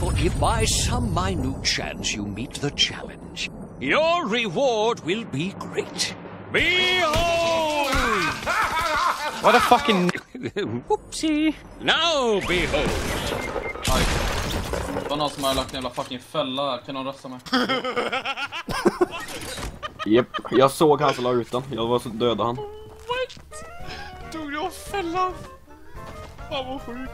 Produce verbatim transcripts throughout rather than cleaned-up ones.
for if by some minute chance you meet the challenge, your reward will be great. Behold! What a fucking... Whoopsie! Now behold! Aj. Det var någon som har lagt en jävla fucking fälla här. Kan någon rösta mig? Japp, jag såg han som la ut den. Jag var så döda han. What? Tog du av fällan? Fan vad sjukt.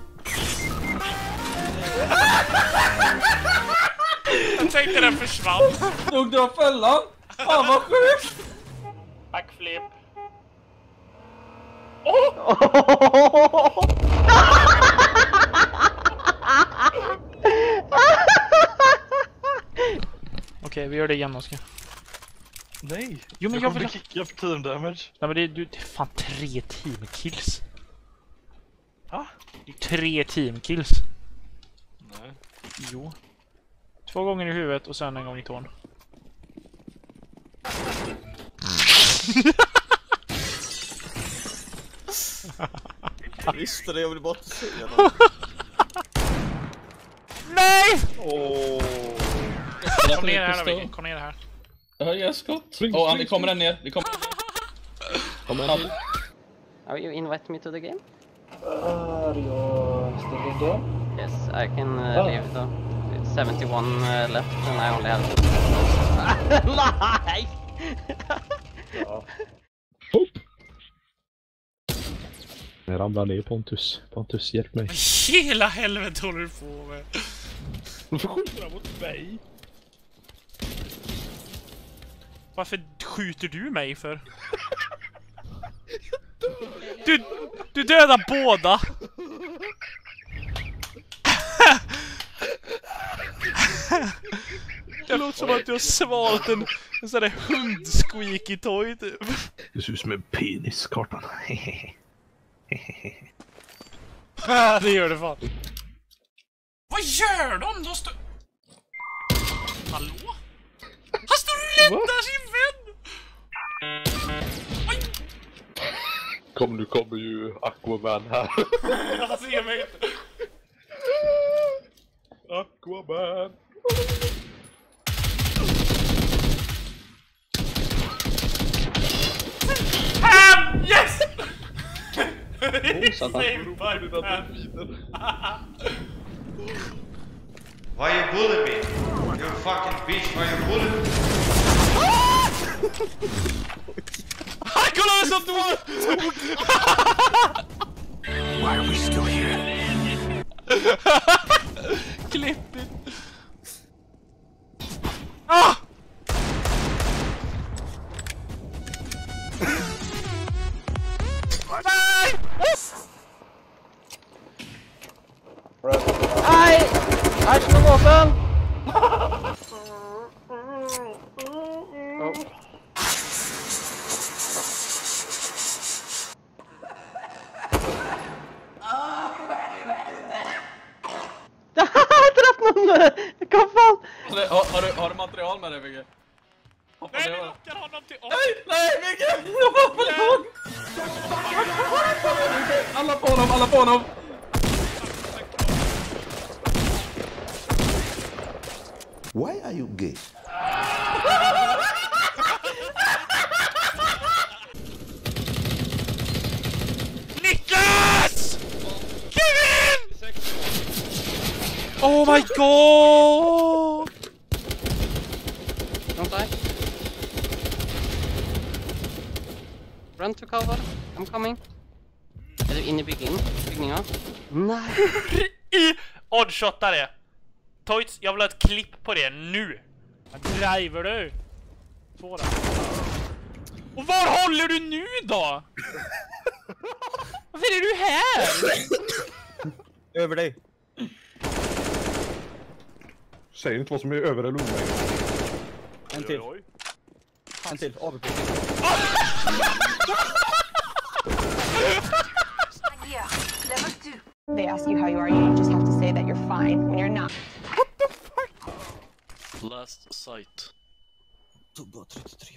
Jag tänkte den försvann. Tog du av fällan? Fan vad sjukt. Backflip. Okej, vi gör det igen, Oskar. Nej, Jo, men jag jag vill vill kicka för team damage. Nej, men det är, du, det är fan tre teamkills. Va? Det är tre teamkills. Nej. Jo. Två gånger i huvudet och sen en gång i tån. Jag visste det, jag ville bara inte säga det. Nej! Åh. Kom ner här, Vigge. Kom ner här. Jag hör jag skott. Åh, oh, det kommer den ner. Det kommer. Kommer han till? Are you invite me to the game? Are you still in game? Yes, I can uh, Oh. leave though. It's seventy-one uh, left and I only have... Nej! Ja. Jag ramlar ner, Pontus. Pontus, hjälp mig. Hela helvete håller du på med. Varför skjuter han mot mig? Varför skjuter du mig för? Du, du dödar båda! Det låter som att du har svalt en, en sån där hundsqueaky toy typ. Det ser ut som en penis, kartan. Det gör det fan. Vad gör de? De står... Hallå? Han står och räddar sin vän! Oj! Kom, nu kommer ju Aquaman här. Han ser mig inte. Aquaman. Ham! Yes! Oh, satan. Why you bullying me? You fucking bitch, why you bullying me? Han kollar så dåligt! Why are we still here? Klipp it. Ah! Nej! Aj! Aj, som en vapen! Träff någon! Kom fan! Har, har, du, har du material med dig, Vigge? Nej, vi lockar honom till oss! Nej, nej, Vigge! Jag var på honom! Alla på honom, alla på honom! Why are you gay? Niklas! Kevin! Oh my god! Don't die. Run to cover. I'm coming. Är du inne i byggen? Byggningar? Nej. I oddshottar det. Toits, jag vill ha ett klipp på det nu. Vad driver du? Två där. Och var håller du nu då? Varför är du här? Över dig. Säg inte vad som är över eller under. En till. En till. A V P. They ask you how you are, you just have to say that you're fine when you're not. What the fuck? Last sight. Tog bara trettiotre.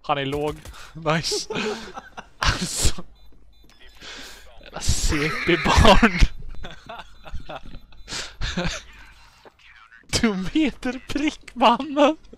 Han är låg. Nice. Alltså. Jävla C P-barn. Du meter prick, mannen.